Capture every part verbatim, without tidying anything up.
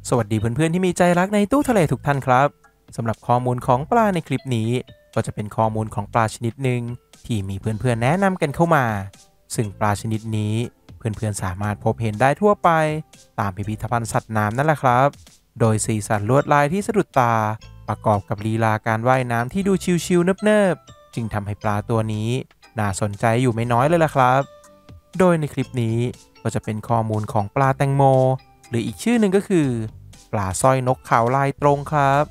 สวัสดีเพื่อนๆที่มีใจรักในตู้ทะเลทุกท่านครับสำหรับข้อมูลของปลาในคลิปนี้ก็จะเป็นข้อมูลของปลาชนิดหนึ่งที่มีเพื่อนๆแนะนำกันเข้ามาซึ่งปลาชนิดนี้เพื่อนๆสามารถพบเห็นได้ทั่วไปตามพิพิธภัณฑ์สัตว์น้ำนั่นแหละครับโดยสีสันลวดลายที่สะดุดตาประกอบกับลีลาการว่ายน้ำที่ดูชิลๆเนิบๆจึงทำให้ปลาตัวนี้น่าสนใจอยู่ไม่น้อยเลยล่ะครับโดยในคลิปนี้ก็จะเป็นข้อมูลของปลาแตงโมหรืออีกชื่อหนึ่งก็คือปลาสร้อยนกเขาลายตรงครับ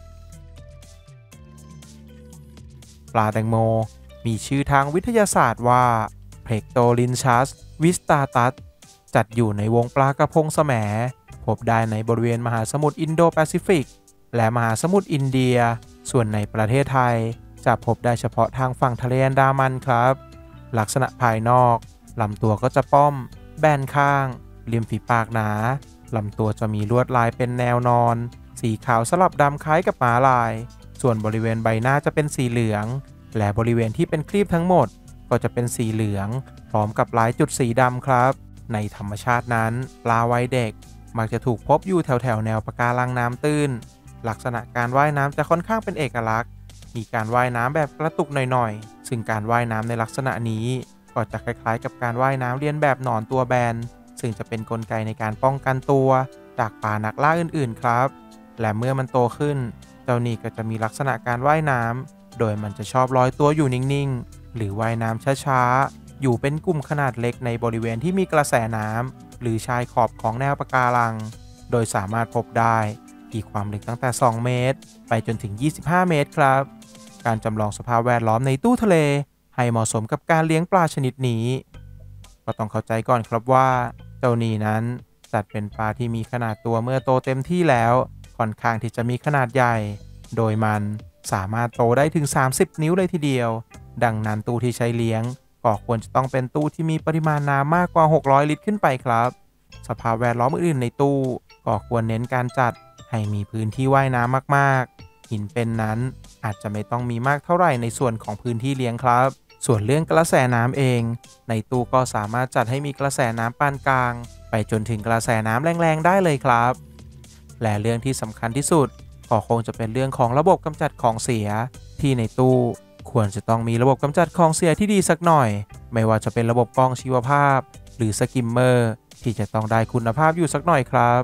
ปลาแตงโมมีชื่อทางวิทยาศาสตร์ว่าเพกโตลินชัสวิสตาตัสจัดอยู่ในวงปลากระพงแสมพบได้ในบริเวณมหาสมุทรอินโดแปซิฟิกและมหาสมุทรอินเดียส่วนในประเทศไทยจะพบได้เฉพาะทางฝั่งทะเลอันดามันครับลักษณะภายนอกลำตัวก็จะป้อมแบนข้างริมฝีปากหนาลำตัวจะมีลวดลายเป็นแนวนอนสีขาวสลับดำคล้ายกับม้าลายส่วนบริเวณใบหน้าจะเป็นสีเหลืองและบริเวณที่เป็นครีบทั้งหมดก็จะเป็นสีเหลืองพร้อมกับลายจุดสีดำครับในธรรมชาตินั้นปลาวัยเด็กมักจะถูกพบอยู่แถวแถวแนวปะการังน้ำตื้นลักษณะการว่ายน้ำจะค่อนข้างเป็นเอกลักษณ์มีการว่ายน้ำแบบกระตุกหน่อยๆซึ่งการว่ายน้ำในลักษณะนี้ก็จะคล้ายๆกับการว่ายน้ำเลียนแบบหนอนตัวแบนซึ่งจะเป็นกลไกในการป้องกันตัวจากปลานักล่าอื่นๆครับและเมื่อมันโตขึ้นเจ้านี่ก็จะมีลักษณะการว่ายน้ำโดยมันจะชอบลอยตัวอยู่นิ่งๆหรือว่ายน้ำช้าๆอยู่เป็นกลุ่มขนาดเล็กในบริเวณที่มีกระแสน้ำหรือชายขอบของแนวปะการังโดยสามารถพบได้ที่ความลึกตั้งแต่สองเมตรไปจนถึงยี่สิบห้าเมตรครับการจำลองสภาพแวดล้อมในตู้ทะเลให้เหมาะสมกับการเลี้ยงปลาชนิดนี้ก็ต้องเข้าใจก่อนครับว่าเจ้านี่นั้นจัดเป็นปลาที่มีขนาดตัวเมื่อโตเต็มที่แล้วค่อนข้างที่จะมีขนาดใหญ่โดยมันสามารถโตได้ถึงสามสิบนิ้วเลยทีเดียวดังนั้นตู้ที่ใช้เลี้ยงก็ควรจะต้องเป็นตู้ที่มีปริมาณน้ำมากกว่าหกร้อยลิตรขึ้นไปครับสภาพแวดล้อมอื่นๆในตู้ก็ควรเน้นการจัดให้มีพื้นที่ว่ายน้ำมากๆหินเป็นนั้นอาจจะไม่ต้องมีมากเท่าไหร่ในส่วนของพื้นที่เลี้ยงครับส่วนเรื่องกระแสน้ำเองในตู้ก็สามารถจัดให้มีกระแสน้ำปานกลางไปจนถึงกระแสน้ำแรงๆได้เลยครับและเรื่องที่สำคัญที่สุดก็คงจะเป็นเรื่องของระบบกำจัดของเสียที่ในตู้ควรจะต้องมีระบบกำจัดของเสียที่ดีสักหน่อยไม่ว่าจะเป็นระบบกรองชีวภาพหรือสกิมเมอร์ที่จะต้องได้คุณภาพอยู่สักหน่อยครับ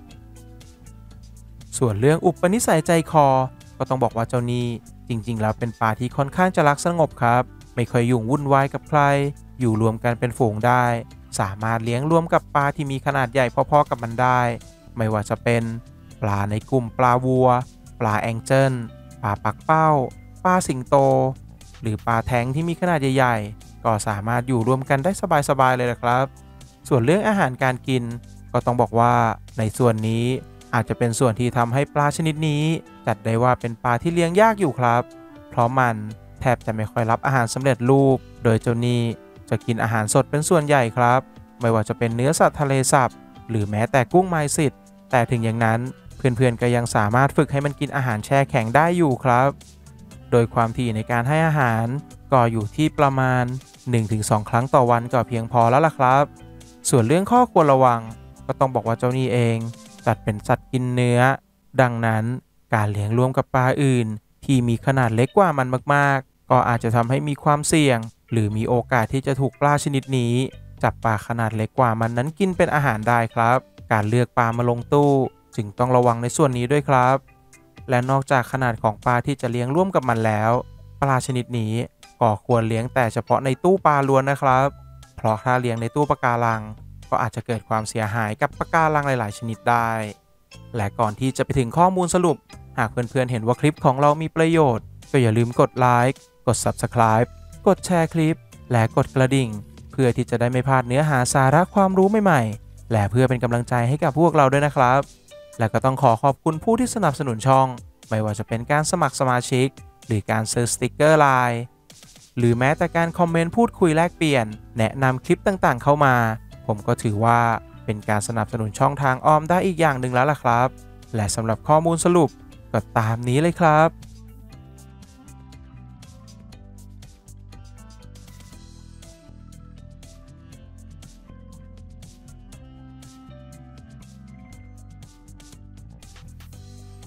ส่วนเรื่องอุปนิสัยใจคอก็ต้องบอกว่าเจ้านี่จริงๆแล้วเป็นปลาที่ค่อนข้างจะรักสงบครับไม่ค่อยยุ่งวุ่นวายกับใครอยู่รวมกันเป็นฝูงได้สามารถเลี้ยงรวมกับปลาที่มีขนาดใหญ่พอๆกับมันได้ไม่ว่าจะเป็นปลาในกลุ่มปลาวัวปลาแองเจิลปลาปักเป้าปลาสิงโตหรือปลาแท้งที่มีขนาดใหญ่ๆก็สามารถอยู่รวมกันได้สบายๆเลยนะครับส่วนเรื่องอาหารการกินก็ต้องบอกว่าในส่วนนี้อาจจะเป็นส่วนที่ทำให้ปลาชนิดนี้จัดได้ว่าเป็นปลาที่เลี้ยงยากอยู่ครับเพราะมันแทบจะไม่ค่อยรับอาหารสำเร็จรูปโดยเจ้านี่จะกินอาหารสดเป็นส่วนใหญ่ครับไม่ว่าจะเป็นเนื้อสัตว์ทะเลสับหรือแม้แต่กุ้งไมซิดแต่ถึงอย่างนั้นเพื่อนๆก็ยังสามารถฝึกให้มันกินอาหารแช่แข็งได้อยู่ครับโดยความถี่ในการให้อาหารก็อยู่ที่ประมาณ หนึ่งถึงสอง ครั้งต่อวันก็เพียงพอแล้วล่ะครับส่วนเรื่องข้อควรระวังก็ต้องบอกว่าเจ้านี่เองจัดเป็นสัตว์กินเนื้อดังนั้นการเลี้ยงร่วมกับปลาอื่นที่มีขนาดเล็กกว่ามันมากๆก็อาจจะทำให้มีความเสี่ยงหรือมีโอกาสที่จะถูกปลาชนิดนี้จับปลาขนาดเล็กกว่ามันนั้นกินเป็นอาหารได้ครับการเลือกปลามาลงตู้จึงต้องระวังในส่วนนี้ด้วยครับและนอกจากขนาดของปลาที่จะเลี้ยงร่วมกับมันแล้วปลาชนิดนี้ก็ควรเลี้ยงแต่เฉพาะในตู้ปลาล้วนนะครับเพราะถ้าเลี้ยงในตู้ปะการังก็อาจจะเกิดความเสียหายกับปะการังหลายๆชนิดได้และก่อนที่จะไปถึงข้อมูลสรุปหากเพื่อนๆเห็นว่าคลิปของเรามีประโยชน์ก็อย่าลืมกดไลค์กด ซับสไครบ์ กดแชร์คลิปและกดกระดิ่งเพื่อที่จะได้ไม่พลาดเนื้อหาสาระความรู้ใหม่ๆและเพื่อเป็นกำลังใจให้กับพวกเราด้วยนะครับและก็ต้องขอขอบคุณผู้ที่สนับสนุนช่องไม่ว่าจะเป็นการสมัครสมาชิกหรือการซื้อสติกเกอร์ไลน์หรือแม้แต่การคอมเมนต์พูดคุยแลกเปลี่ยนแนะนำคลิปต่างๆเข้ามาผมก็ถือว่าเป็นการสนับสนุนช่องทางอ้อมได้อีกอย่างหนึ่งแล้วล่ะครับและสำหรับข้อมูลสรุปก็ตามนี้เลยครับ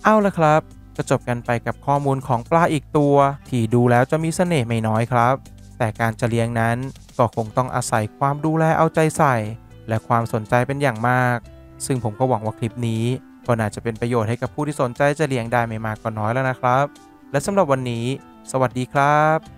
เอาละครับก็จบกันไปกับข้อมูลของปลาอีกตัวที่ดูแล้วจะมีเสน่ห์ไม่น้อยครับแต่การจะเลี้ยงนั้นก็คงต้องอาศัยความดูแลเอาใจใส่และความสนใจเป็นอย่างมากซึ่งผมก็หวังว่าคลิปนี้ก็น่าจะเป็นประโยชน์ให้กับผู้ที่สนใจจะเลี้ยงได้ไม่มากก็น้อยแล้วนะครับและสำหรับวันนี้สวัสดีครับ